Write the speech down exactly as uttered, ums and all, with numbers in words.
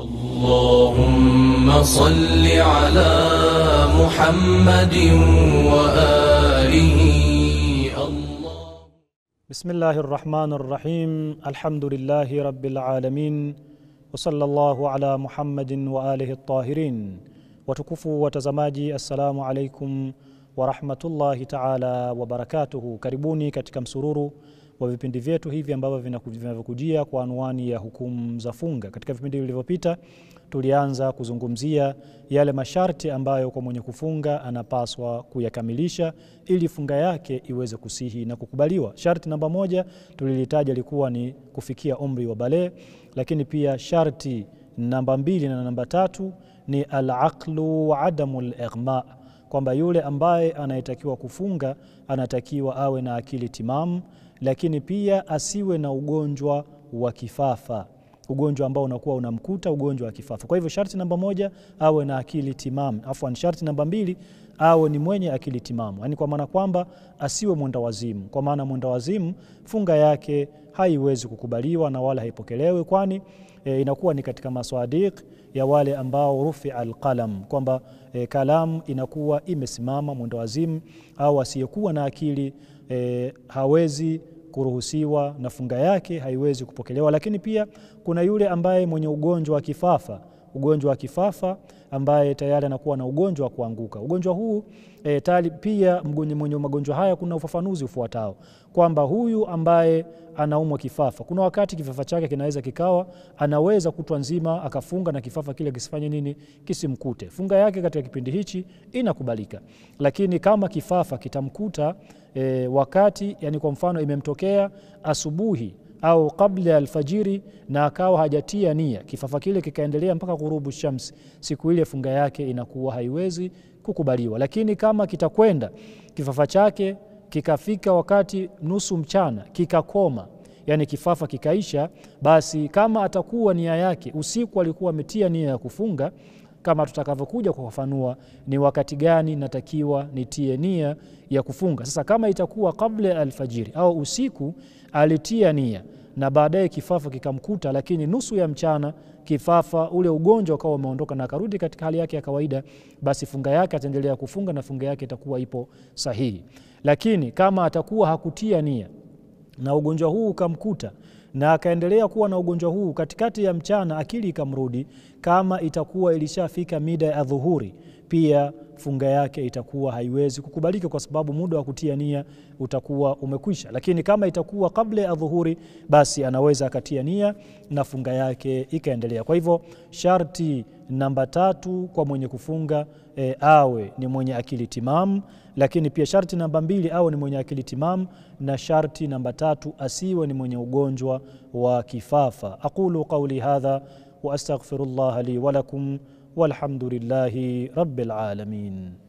اللهم صل على محمد وآله. بسم الله الرحمن الرحيم. الحمد لله رب العالمين وصلى الله على محمد وآله الطاهرين. Watukufu watazamaji, assalamu alaikum wa rahmatullahi ta'ala wa barakatuhu. Karibuni katika msururu wa vipindi vyetu hivi ambavyo vinakujia kwa anwani ya hukumu za funga. Katika vipindi vilivyopita tulianza kuzungumzia yale masharti ambayo kwa mwenye kufunga anapaswa kuyakamilisha ili funga yake iweze kusihi na kukubaliwa. Sharti namba moja tulilitaja likuwa ni kufikia umri wa bale, lakini pia sharti namba mbili na namba tatu ni al-aqlu wa adamul ighma, kwamba yule ambaye anayetakiwa kufunga anatakiwa awe na akili timamu, lakini pia asiwe na ugonjwa wa kifafa, ugonjwa ambao unakuwa unamkuta ugonjwa wa kifafa. Kwa hivyo sharti namba moja awe na akili timamu, afwan sharti namba mbili awe ni mwenye akili timamu, yani kwa maana kwamba asiwe mwenda wazimu, kwa maana mwenda wazimu funga yake haiwezi kukubaliwa na wala haipokelewe, kwani e, inakuwa ni katika maswadiq ya wale ambao rufi al-qalam, kwamba e, kalam inakuwa imesimama. Mwenda wazimu au asiyekuwa na akili e, hawezi kuruhusiwa na funga yake haiwezi kupokelewa. Lakini pia kuna yule ambaye mwenye ugonjwa wa kifafa, ugonjwa wa kifafa ambaye tayari anakuwa na ugonjwa wa kuanguka. Ugonjwa huu e, tali pia mgonjwa mwenye magonjwa haya kuna ufafanuzi ufuatao, kwamba huyu ambaye anaumwa kifafa, kuna wakati kifafa chake kinaweza kikawa anaweza kutwa nzima akafunga na kifafa kile kisifanye nini, kisimkute. Funga yake katika kipindi hichi inakubalika. Lakini kama kifafa kitamkuta e, wakati, yani kwa mfano imemtokea asubuhi au kabla ya alfajiri na akawa hajatia nia, kifafa kile kikaendelea mpaka ghurubu shams, siku ile funga yake inakuwa haiwezi kukubaliwa. Lakini kama kitakwenda kifafa chake kikafika wakati nusu mchana kikakoma, yani kifafa kikaisha, basi kama atakuwa nia yake usiku alikuwa ametia nia ya kufunga, kama tutakavyokuja kufafanua ni wakati gani natakiwa nitie nia ya kufunga. Sasa kama itakuwa kabla ya alfajiri au usiku alitia nia na baadaye kifafa kikamkuta, lakini nusu ya mchana kifafa ule ugonjwa ukawa umeondoka na akarudi katika hali yake ya kawaida, basi funga yake ataendelea kufunga na funga yake itakuwa ipo sahihi. Lakini kama atakuwa hakutia nia na ugonjwa huu ukamkuta na akaendelea kuwa na ugonjwa huu katikati ya mchana, akili ikamrudi, kama itakuwa ilishafika mida ya dhuhuri, pia funga yake itakuwa haiwezi kukubalika kwa sababu muda wa kutia nia utakuwa umekwisha. Lakini kama itakuwa kabla ya dhuhuri, basi anaweza akatia nia na funga yake ikaendelea. Kwa hivyo sharti namba tatu kwa mwenye kufunga e, awe ni mwenye akili timamu, lakini pia sharti namba mbili awe ni mwenye akili timamu, na sharti namba tatu asiwe ni mwenye ugonjwa wa kifafa. Aqulu qawli hadha wa astaghfirullah li wa lakum walhamdulillahi rabbil alamin.